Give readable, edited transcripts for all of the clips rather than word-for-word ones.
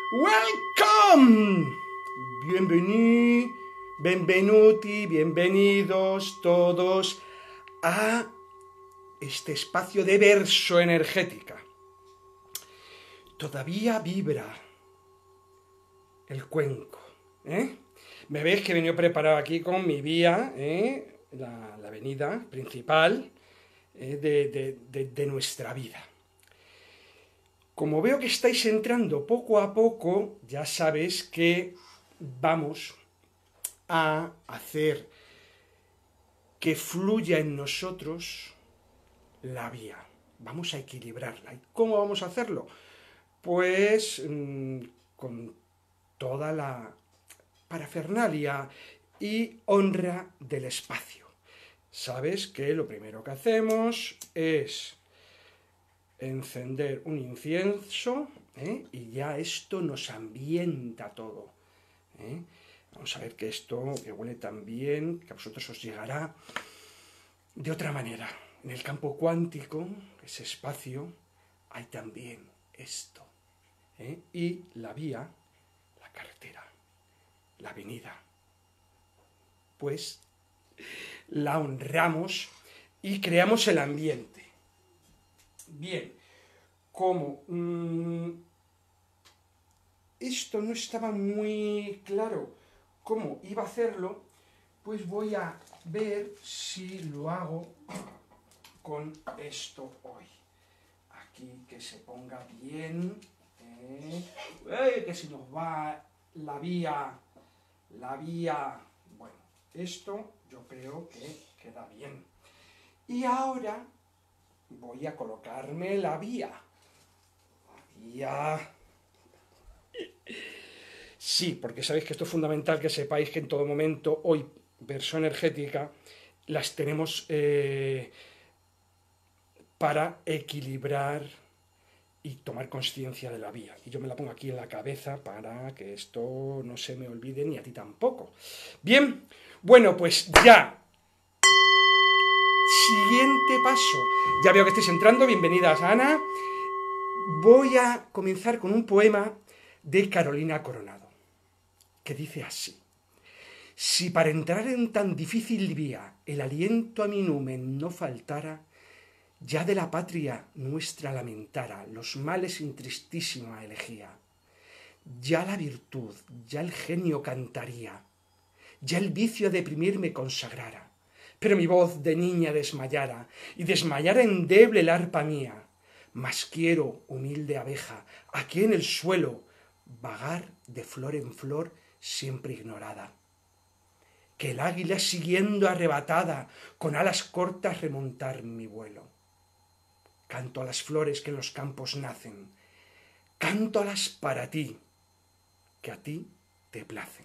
Welcome! Benvenuti, bienvenidos todos a este espacio de verso energética. Todavía vibra el cuenco, Me veis que he venido preparado aquí con mi vía, la avenida principal de nuestra vida. Como veo que estáis entrando poco a poco, ya sabes que vamos a hacer que fluya en nosotros la vía. Vamos a equilibrarla. ¿Y cómo vamos a hacerlo? Pues con toda la parafernalia y honra del espacio. Sabes que lo primero que hacemos es encender un incienso, y ya esto nos ambienta todo. Vamos a ver que esto, que huele tan bien, que a vosotros os llegará de otra manera. En el campo cuántico, ese espacio, hay también esto. Y la vía, la carretera, la avenida, pues la honramos y creamos el ambiente. Bien, como esto no estaba muy claro cómo iba a hacerlo, pues voy a ver si lo hago con esto hoy. Aquí que se ponga bien, que si nos va la vía, bueno, esto yo creo que queda bien. Y ahora voy a colocarme la vía. Sí, porque sabéis que esto es fundamental, que sepáis que en todo momento, hoy, verso energética, las tenemos para equilibrar y tomar conciencia de la vía. Y yo me la pongo aquí en la cabeza para que esto no se me olvide, ni a ti tampoco. Bien, bueno, pues ya. Siguiente paso. Ya veo que estáis entrando, bienvenidas, Ana. Voy a comenzar con un poema de Carolina Coronado, que dice así: si para entrar en tan difícil vía el aliento a mi numen no faltara, ya de la patria nuestra lamentara los males in tristísima elegía. Ya la virtud, ya el genio cantaría, ya el vicio a deprimirme consagrara, pero mi voz de niña desmayara, y desmayara endeble el arpa mía. Mas quiero, humilde abeja, aquí en el suelo, vagar de flor en flor siempre ignorada. Que el águila siguiendo arrebatada, con alas cortas remontar mi vuelo. Canto a las flores que en los campos nacen, cántolas para ti, que a ti te placen.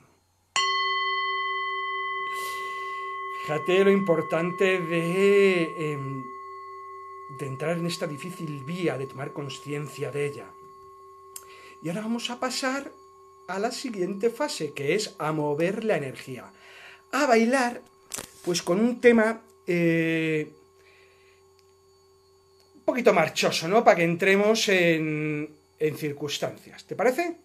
Fíjate lo importante de entrar en esta difícil vía, de tomar conciencia de ella. Y ahora vamos a pasar a la siguiente fase, que es a mover la energía. A bailar, pues con un tema un poquito marchoso, ¿no? Para que entremos en circunstancias. ¿Te parece?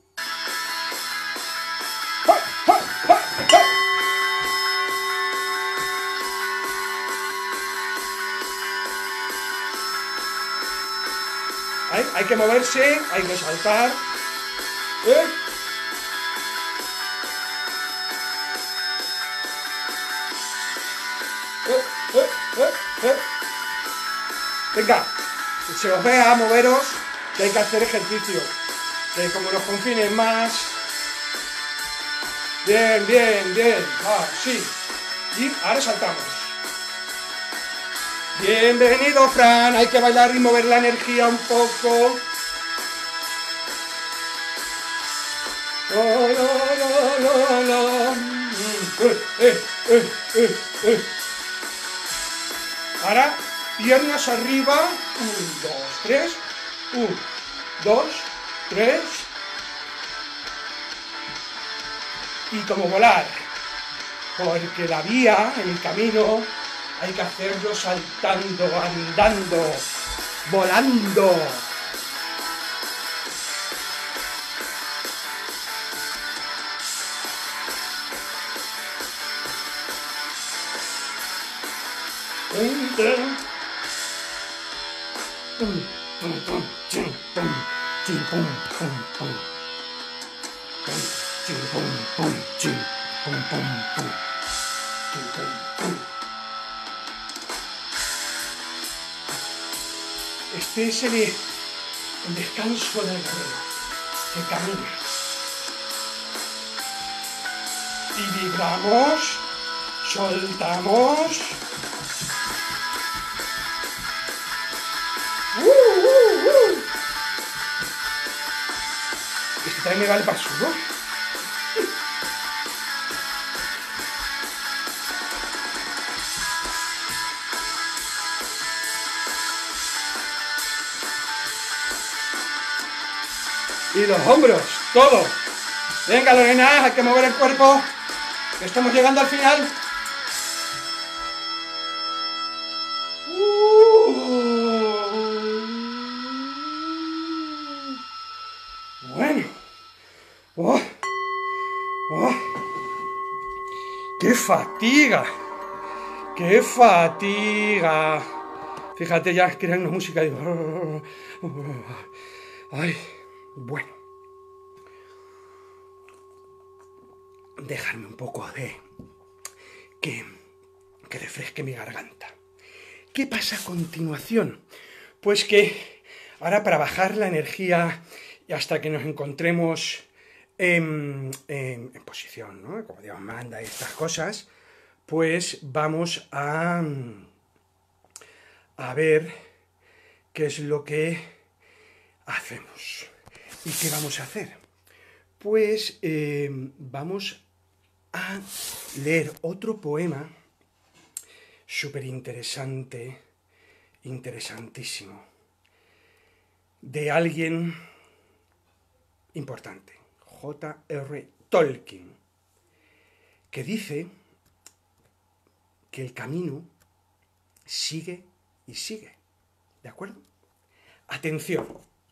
Hay que moverse, hay que saltar. Venga, se os vea moveros, que hay que hacer ejercicio. Que como nos confinen más. Bien. Sí. Y ahora saltamos. Bienvenido, Fran. Hay que bailar y mover la energía un poco. Ahora, piernas arriba. 1, 2, 3. 1, 2, 3. Y como volar. Porque la vía, el camino, hay que hacerlo saltando, andando, volando. pum, pum, pum, chim, pum, chim, pum, pum, pum. Pum, chim, pum, pum, chim, pum, pum, pum. Chim, pum, pum. Este es el descanso del guerrero, que camina. Y vibramos, soltamos. Este también me vale para el sudor. Y los hombros, todo. Venga, Lorena, hay que mover el cuerpo. Que estamos llegando al final. Bueno. Oh. Oh. ¡Qué fatiga! ¡Qué fatiga! Fíjate, ya crean una música. Ay, bueno. Dejarme un poco de que refresque mi garganta. ¿Qué pasa a continuación? Pues que ahora, para bajar la energía y hasta que nos encontremos en posición, ¿no? Como Dios manda y estas cosas, pues vamos a ver qué es lo que hacemos. ¿Y qué vamos a hacer? Pues vamos a leer otro poema súper interesante, interesantísimo, de alguien importante, J.R. Tolkien, que dice que el camino sigue y sigue. ¿De acuerdo? Atención.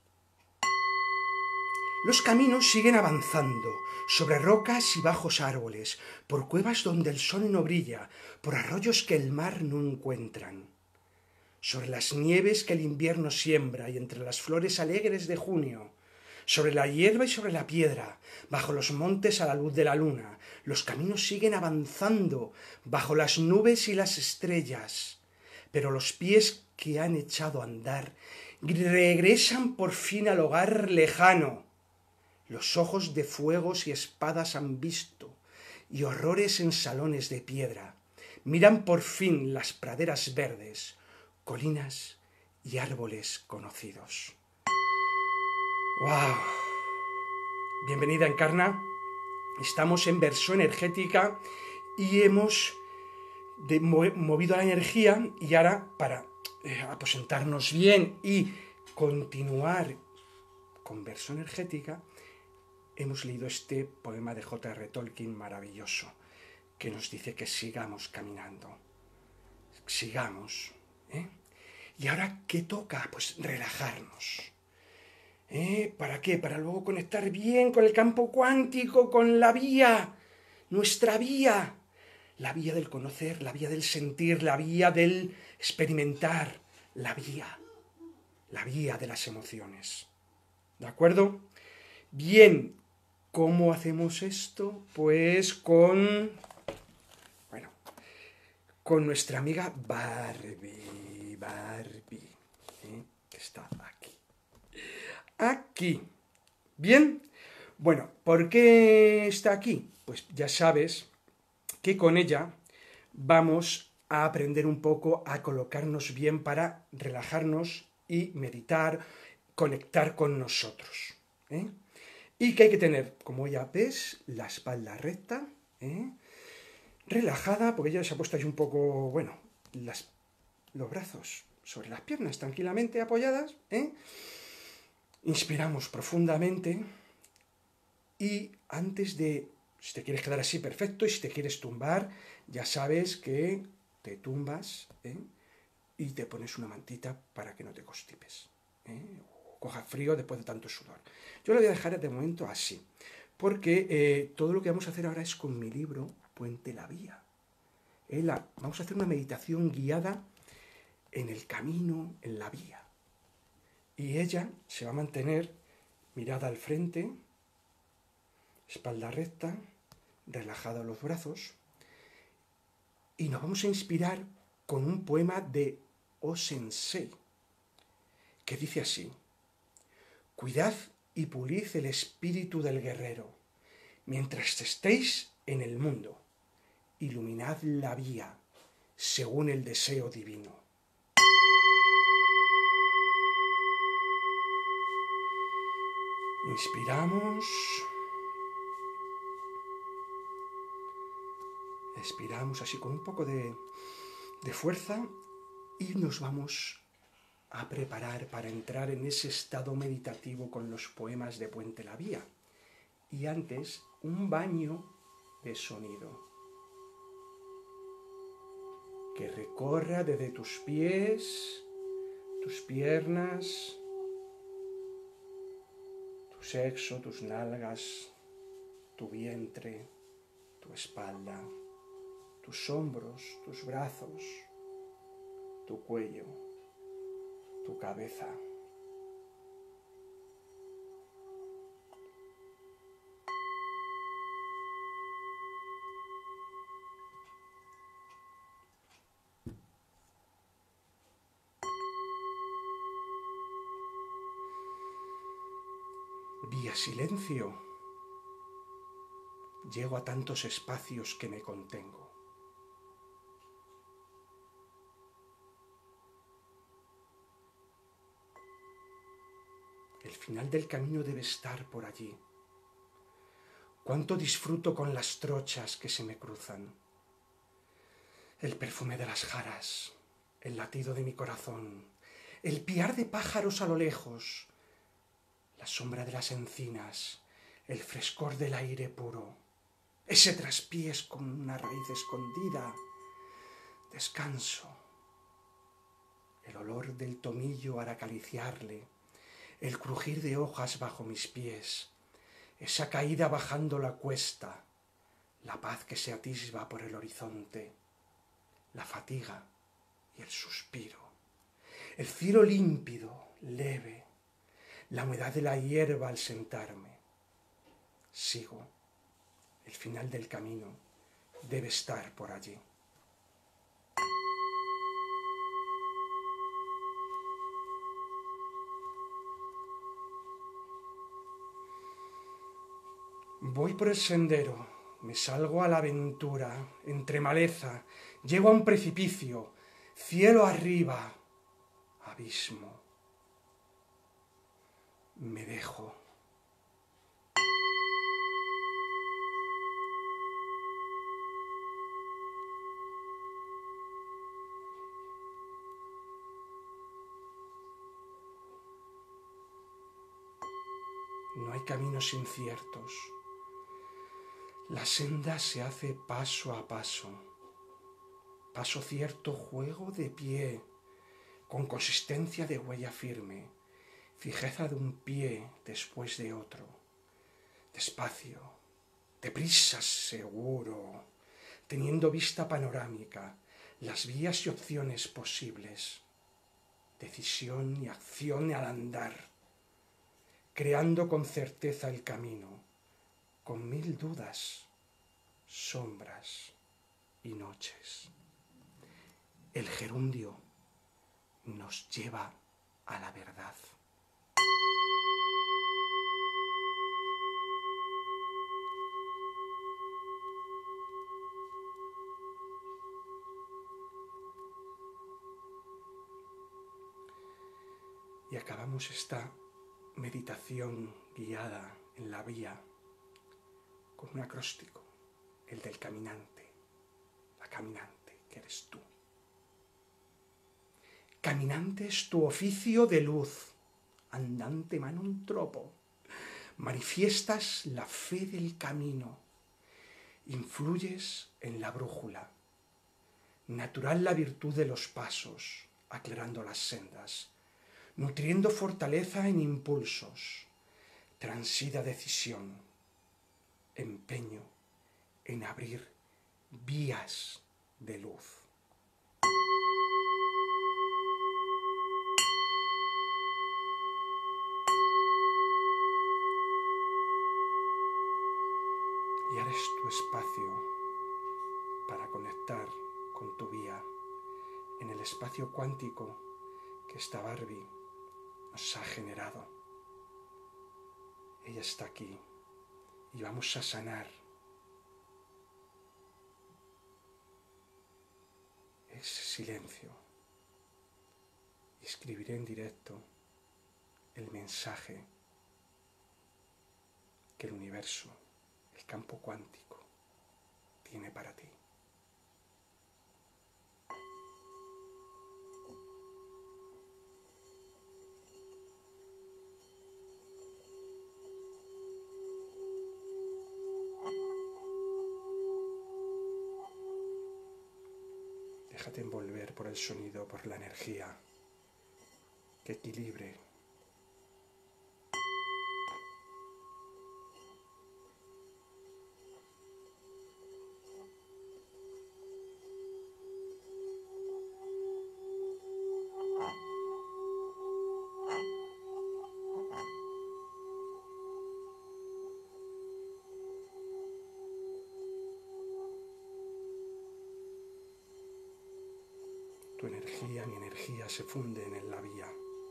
Los caminos siguen avanzando, sobre rocas y bajos árboles, por cuevas donde el sol no brilla, por arroyos que el mar no encuentran, sobre las nieves que el invierno siembra y entre las flores alegres de junio, sobre la hierba y sobre la piedra, bajo los montes a la luz de la luna. Los caminos siguen avanzando, bajo las nubes y las estrellas, pero los pies que han echado a andar regresan por fin al hogar lejano. Los ojos de fuegos y espadas han visto, y horrores en salones de piedra. Miran por fin las praderas verdes, colinas y árboles conocidos. ¡Wow! Bienvenida, Encarna. Estamos en versión energética y hemos movido la energía, y ahora, para aposentarnos bien y continuar con versión energética, hemos leído este poema de J.R. Tolkien maravilloso, que nos dice que sigamos caminando. Sigamos. ¿Y ahora qué toca? Pues relajarnos. ¿Para qué? Para luego conectar bien con el campo cuántico, con la vía, nuestra vía. La vía del conocer, la vía del sentir, la vía del experimentar, la vía de las emociones. ¿De acuerdo? Bien. ¿Cómo hacemos esto? Pues con nuestra amiga Barbie, que está aquí. ¿Bien? Bueno, ¿por qué está aquí? Pues ya sabes que con ella vamos a aprender un poco a colocarnos bien para relajarnos y meditar, conectar con nosotros. Y que hay que tener, como ya ves, la espalda recta, relajada, porque ya se ha puesto ahí un poco, los brazos sobre las piernas tranquilamente apoyadas. Inspiramos profundamente y antes de, si te quieres quedar así, perfecto, y si te quieres tumbar, ya sabes que te tumbas y te pones una mantita para que no te constipes. Coja frío después de tanto sudor. Yo lo voy a dejar de momento así, porque todo lo que vamos a hacer ahora es con mi libro Puente la Vía. Vamos a hacer una meditación guiada en el camino, en la vía. Y ella se va a mantener mirada al frente, espalda recta, relajada los brazos, y nos vamos a inspirar con un poema de O-sensei, que dice así: cuidad y pulid el espíritu del guerrero, mientras estéis en el mundo, iluminad la vía según el deseo divino. Inspiramos, expiramos así con un poco de fuerza y nos vamos a preparar para entrar en ese estado meditativo con los poemas de Puente la Vía. Y antes, un baño de sonido que recorra desde tus pies, tus piernas, tu sexo, tus nalgas, tu vientre, tu espalda, tus hombros, tus brazos, tu cuello, tu cabeza. Vía silencio, llego a tantos espacios que me contengo. El final del camino debe estar por allí. Cuánto disfruto con las trochas que se me cruzan. El perfume de las jaras, el latido de mi corazón, el piar de pájaros a lo lejos, la sombra de las encinas, el frescor del aire puro, ese traspiés con una raíz escondida, descanso, el olor del tomillo al acariciarle, el crujir de hojas bajo mis pies, esa caída bajando la cuesta, la paz que se atisba por el horizonte, la fatiga y el suspiro, el cielo límpido, leve, la humedad de la hierba al sentarme. Sigo, el final del camino debe estar por allí. Voy por el sendero, me salgo a la aventura, entre maleza, llego a un precipicio, cielo arriba, abismo. Me dejo. No hay caminos inciertos. La senda se hace paso a paso. Paso cierto, juego de pie, con consistencia de huella firme, fijeza de un pie después de otro. Despacio, deprisa, seguro, teniendo vista panorámica, las vías y opciones posibles. Decisión y acción al andar, creando con certeza el camino, con mil dudas, sombras y noches. El gerundio nos lleva a la verdad. Y acabamos esta meditación guiada en la vía con un acróstico, el del caminante, la caminante que eres tú. Caminante es tu oficio de luz, andante mano un tropo, manifiestas la fe del camino, influyes en la brújula, natural la virtud de los pasos, aclarando las sendas, nutriendo fortaleza en impulsos, transida decisión, empeño en abrir vías de luz. Y ahora es tu espacio para conectar con tu vía en el espacio cuántico que esta Barbie nos ha generado. Ella está aquí y vamos a sanar ese silencio y escribiré en directo el mensaje que el universo, el campo cuántico, tiene para ti. Déjate envolver por el sonido, por la energía que equilibre. Tu energía, mi energía se funden en la vía.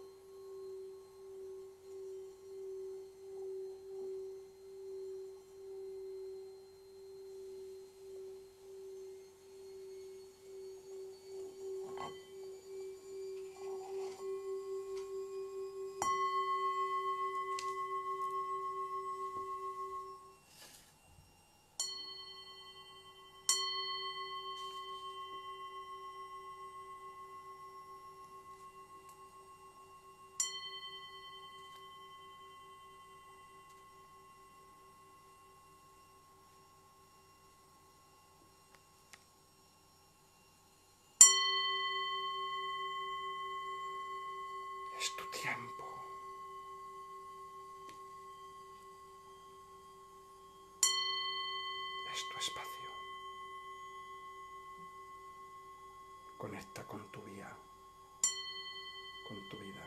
Es tu tiempo. Es tu espacio. Conecta con tu vía, con tu vida.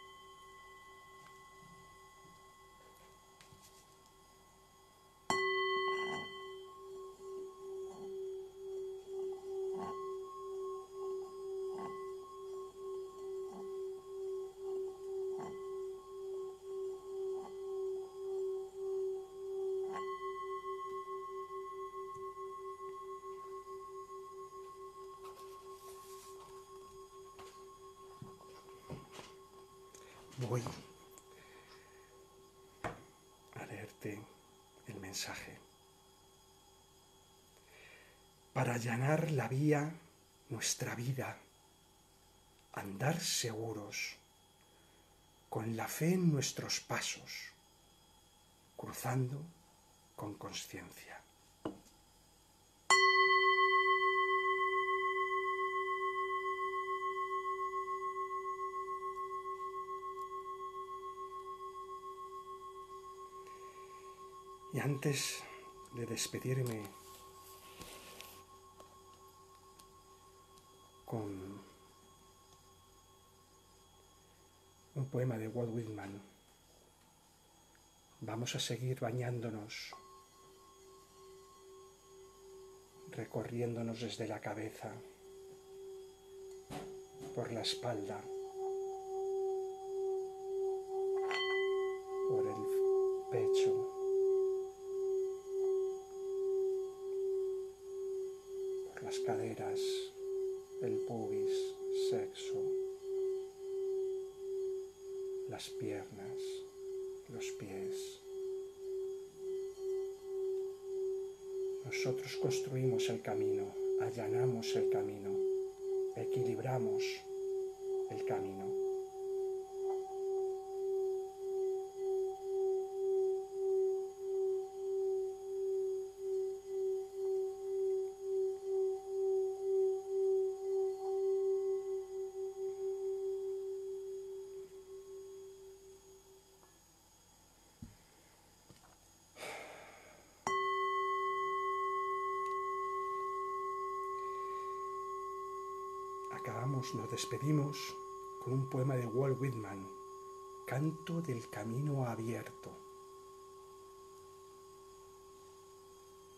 Voy a leerte el mensaje. Para allanar la vía, nuestra vida, andar seguros, con la fe en nuestros pasos, cruzando con consciencia. Y antes de despedirme con un poema de Walt Whitman, vamos a seguir bañándonos, recorriéndonos desde la cabeza, por la espalda, por el pecho, por las caderas, el pubis, sexo, las piernas, los pies. Nosotros construimos el camino, allanamos el camino, equilibramos el camino. Nos despedimos con un poema de Walt Whitman, Canto del camino abierto.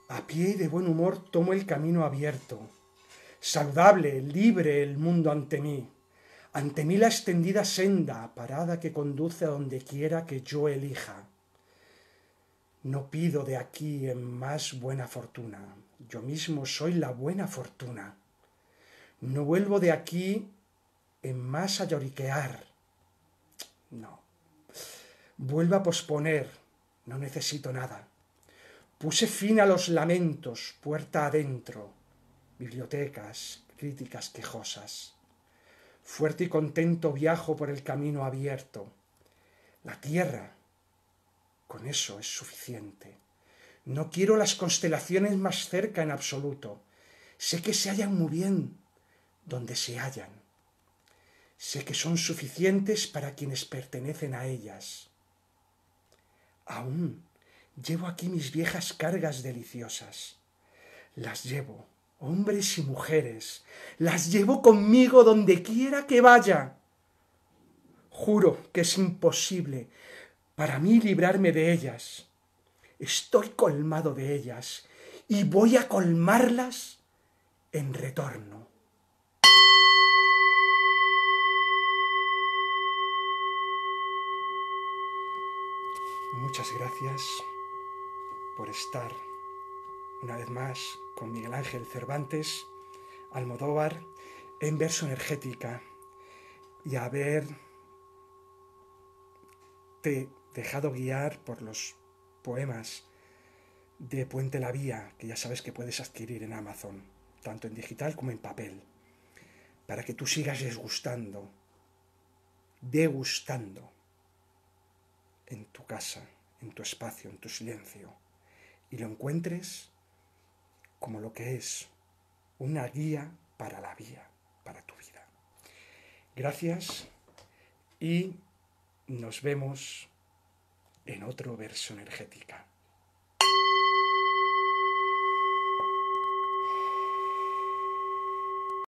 A pie y de buen humor tomo el camino abierto. Saludable, libre el mundo ante mí. Ante mí la extendida senda, parada que conduce a donde quiera que yo elija. No pido de aquí en más buena fortuna. Yo mismo soy la buena fortuna. No vuelvo de aquí en más a lloriquear. No. Vuelvo a posponer. No necesito nada. Puse fin a los lamentos, puerta adentro, bibliotecas, críticas quejosas. Fuerte y contento viajo por el camino abierto. La tierra, con eso es suficiente. No quiero las constelaciones más cerca en absoluto. Sé que se hallan muy bien donde se hallan. Sé que son suficientes para quienes pertenecen a ellas. Aún llevo aquí mis viejas cargas deliciosas. Las llevo, hombres y mujeres, las llevo conmigo donde quiera que vaya. Juro que es imposible para mí librarme de ellas. Estoy colmado de ellas y voy a colmarlas en retorno. Muchas gracias por estar una vez más con Miguel Ángel Cervantes, Almodóvar, en Verso Energética, y haberte dejado guiar por los poemas de Puente la Vía, que ya sabes que puedes adquirir en Amazon, tanto en digital como en papel, para que tú sigas degustando en tu casa, en tu espacio, en tu silencio, y lo encuentres como lo que es, una guía para la vía, para tu vida. Gracias y nos vemos en otro Verso Energética.